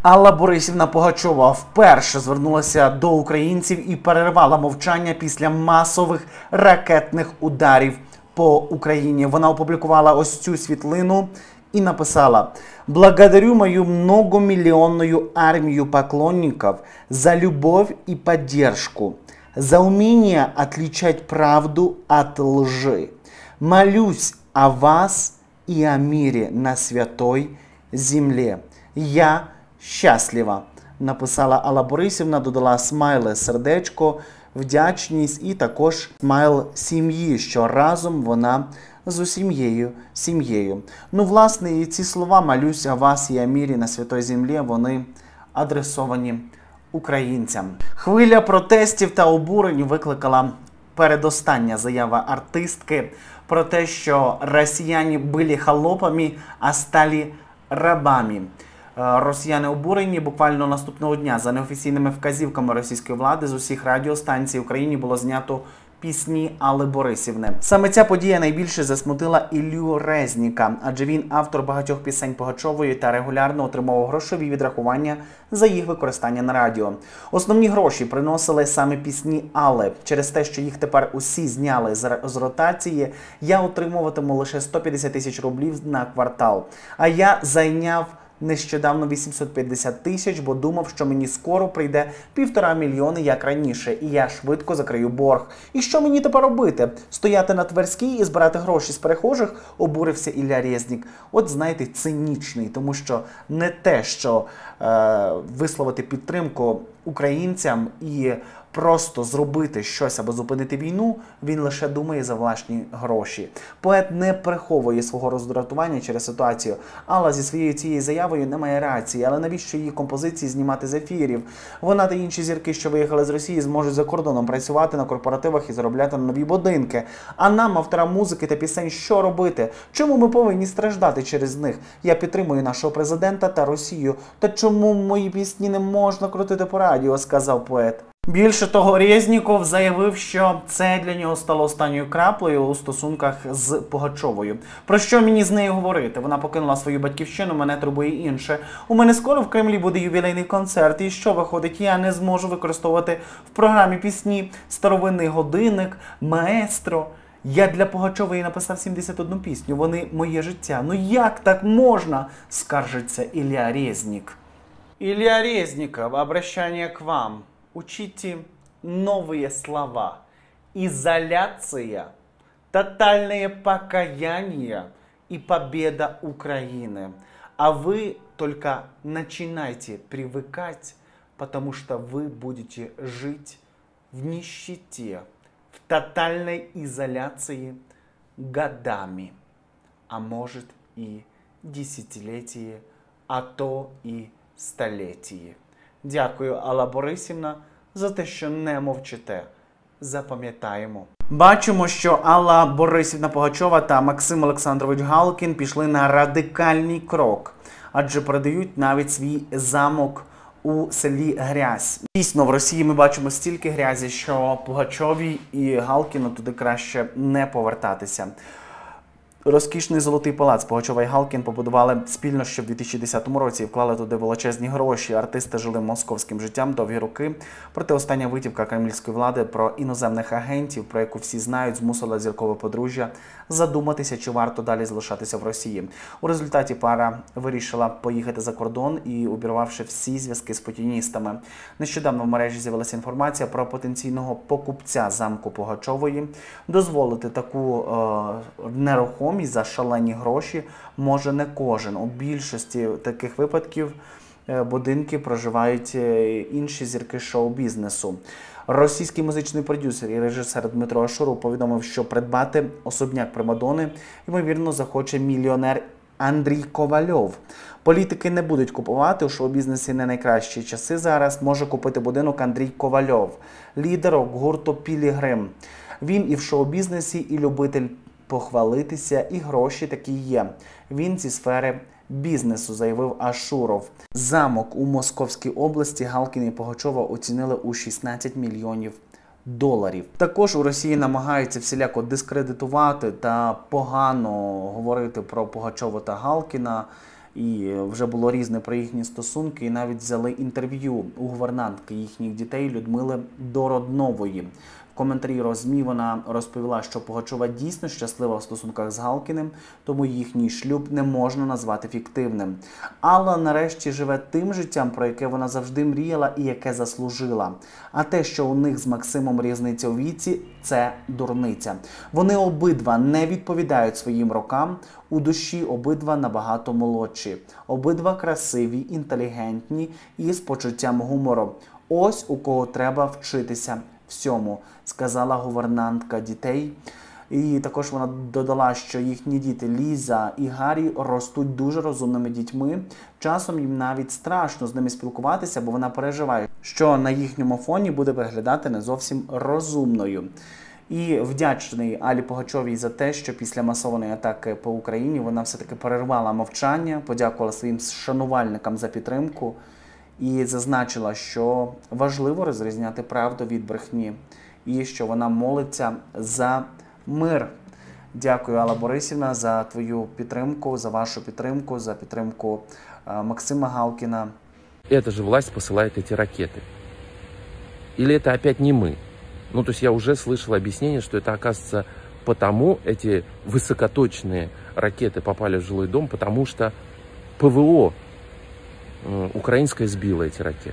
Алла Борисівна Пугачова вперше звернулася до українців і перервала мовчання після масових ракетних ударів по Україні. Вона опублікувала ось цю світлину и написала: «Благодарю мою многомиллионную армию поклонников за любовь и поддержку, за умение отличать правду от лжи. Молюсь о вас и о мире на святой земле. Я щаслива». Написала Алла Борисівна, додала смайли, сердечко, вдячність і також смайл сім'ї, що разом вона з усією сім'єю. Ну, власне, і ці слова «молюсь о вас і о мірі на святої землі» вони адресовані українцям. Хвиля протестів та обурень викликала передостання заява артистки про те, що росіяни були холопами, а стали рабами. Росіяни обурені. Буквально наступного дня, за неофіційними вказівками російської влади, з усіх радіостанцій в Україні було знято пісні Алли Борисівни. Саме ця подія найбільше засмутила Іллю Резніка, адже він автор багатьох пісень Пугачової та регулярно отримував грошові відрахування за їх використання на радіо. Основні гроші приносили саме пісні Алли. Через те, що їх тепер усі зняли з ротації, я отримуватиму лише 150 тисяч рублів на квартал. А я зайняв нещодавно 850 тисяч, бо думав, що мені скоро прийде 1,5 мільйони, як раніше, і я швидко закрию борг. І що мені тепер робити? Стояти на Тверській і збирати гроші з перехожих? Обурився Ілля Резнік. От, знаєте, цинічний, тому що не те, що висловити підтримку українцям і просто зробити щось або зупинити війну, він лише думає за власні гроші. Поет не приховує свого роздратування через ситуацію. Алла зі своєю цією заявою не має рації, але навіщо її композиції знімати з ефірів? Вона та інші зірки, що виїхали з Росії, зможуть за кордоном працювати на корпоративах і заробляти на нові будинки. А нам, авторам музики та пісень, що робити? Чому ми повинні страждати через них? Я підтримую нашого президента та Росію. Та чому мої пісні не можна крутити по радіо, сказав поет. Більше того, Резніков заявив, що це для нього стало останньою краплею у стосунках з Пугачовою. Про що мені з нею говорити? Вона покинула свою батьківщину, мене турбує інше. У мене скоро в Кремлі буде ювілейний концерт, і що виходить? Я не зможу використовувати в програмі пісні «Старовинний годинник», «Маестро». Я для Пугачової написав 71 пісню, вони моє життя. Ну як так можна? Скаржиться Ілля Резнік. Илья Резников, обращение к вам. Учите новые слова. Изоляция, тотальное покаяние и победа Украины. А вы только начинайте привыкать, потому что вы будете жить в нищете, в тотальной изоляции годами, а может и десятилетия, а то и століття. Дякую, Алла Борисівна, за те, що не мовчите. Запам'ятаємо. Бачимо, що Алла Борисівна Пугачова та Максим Олександрович Галкін пішли на радикальний крок, адже передають навіть свій замок у селі Грязь. Дійсно, в Росії ми бачимо стільки грязі, що Пугачовій і Галкіну туди краще не повертатися. Розкішний Золотий палац Пугачова і Галкін побудували спільно ще в 2010 році і вклали туди величезні гроші. Артисти жили московським життям довгі роки. Проте остання витівка кремлівської влади про іноземних агентів, про яку всі знають, змусила зіркове подружжя задуматися, чи варто далі залишатися в Росії. У результаті пара вирішила поїхати за кордон і обірвавши всі зв'язки з путіністами. Нещодавно в мережі з'явилася інформація про потенційного покупця замку Пугачової. Дозволити таку нерухомість за шалені гроші може не кожен. У більшості таких випадків будинки проживають інші зірки шоу-бізнесу. Російський музичний продюсер і режисер Дмитро Ашуров повідомив, що придбати особняк примадони, ймовірно, захоче мільйонер Андрій Ковальов. Політики не будуть купувати, у шоу-бізнесі не найкращі часи зараз. Може купити будинок Андрій Ковальов, лідер гурту «Пілігрим». Він і в шоу-бізнесі, і любитель похвалитися, і гроші такі є. Він зі сфери бізнесу, заявив Ашуров. Замок у Московській області Галкін і Пугачова оцінили у 16 мільйонів доларів. Також у Росії намагаються всіляко дискредитувати та погано говорити про Пугачову та Галкіна. І вже було різне про їхні стосунки, і навіть взяли інтерв'ю у гувернантки їхніх дітей Людмили Дороднової. В коментарі ЗМІ вона розповіла, що Пугачова дійсно щаслива в стосунках з Галкіним, тому їхній шлюб не можна назвати фіктивним. Алла нарешті живе тим життям, про яке вона завжди мріяла і яке заслужила. А те, що у них з Максимом різниця у віці – це дурниця. Вони обидва не відповідають своїм рокам, у душі обидва набагато молодші. Обидва красиві, інтелігентні і з почуттям гумору. Ось у кого треба вчитися всьому, сказала гувернантка дітей. І також вона додала, що їхні діти Ліза і Гаррі ростуть дуже розумними дітьми. Часом їм навіть страшно з ними спілкуватися, бо вона переживає, що на їхньому фоні буде виглядати не зовсім розумною. І вдячний Алі Пугачовій за те, що після масованої атаки по Україні вона все-таки перервала мовчання, подякувала своїм шанувальникам за підтримку і зазначила, що важливо розрізняти правду від брехні і що вона молиться за мир. Дякую, Алла Борисівна, за твою підтримку, за вашу підтримку, за підтримку Максима Галкіна. Эта же власть посылает эти ракеты. Или это опять не мы? Ну, то есть я уже слышал объяснение, что это, оказывается, потому эти высокоточные ракеты попали в жилой дом, потому что ПВО украинское сбило эти ракеты.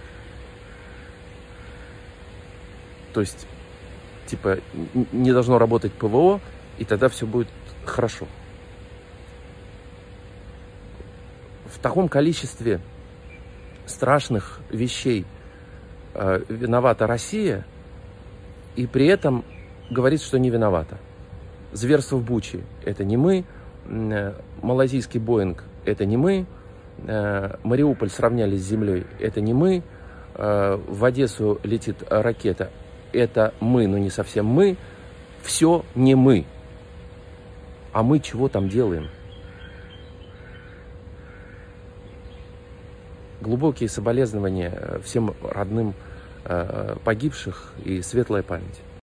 То есть, типа, не должно работать ПВО, и тогда все будет хорошо. В таком количестве страшных вещей виновата Россия, и при этом говорит, что не виновата. Зверство в Буче – это не мы, малазийский Боинг – это не мы, Мариуполь сравняли с землей – это не мы, в Одессу летит ракета – это мы, но не совсем мы, все не мы. А мы чего там делаем? Глубокие соболезнования всем родным погибших и светлая память.